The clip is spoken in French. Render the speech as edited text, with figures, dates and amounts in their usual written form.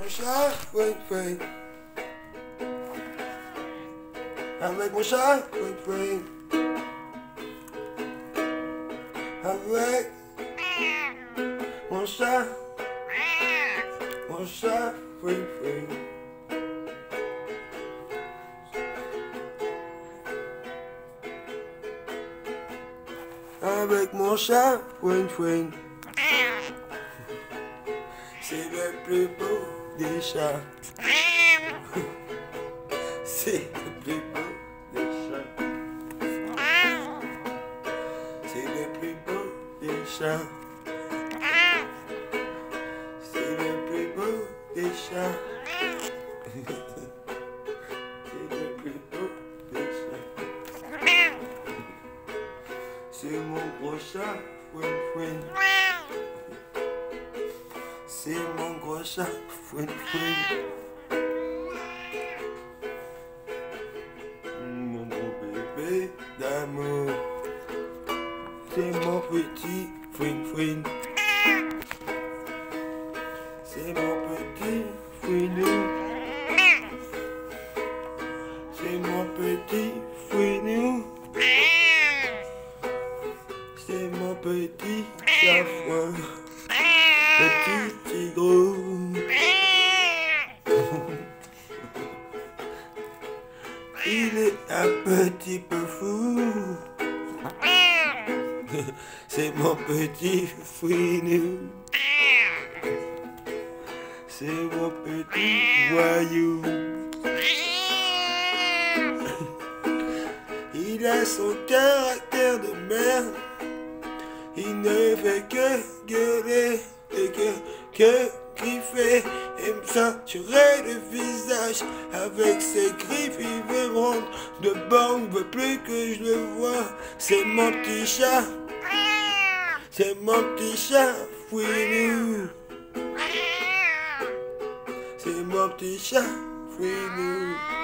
mon chat, fouine, fouine. Avec mon chat, fouine, fouine. Avec mon chat, fouine, fouine. Avec mon chat, fouine, fouine. C'est le plus beau des chats. C'est le plus beau des chats. C'est le plus beau des chats. C'est le plus beau des chats. C'est le plus beau des chats. C'est mon gros chat, fouine, fouine. C'est mon gros chat, fouine, fouine. Mon gros bébé d'amour. C'est mon petit fouine, fouine. C'est mon petit fouinou. C'est mon petit fouinou. C'est mon petit chafouin. Petit tigre. Il est un petit peu fou. C'est mon petit fouinou. C'est mon petit voyou. Il a son caractère de merde. Il ne fait que gueuler et que griffer et me ceinturer le visage avec ses griffes. Il veut me rendre de bord, il veut plus que je le vois. C'est mon petit chat. C'est mon petit chat fouinou. C'est mon petit chat fouinou.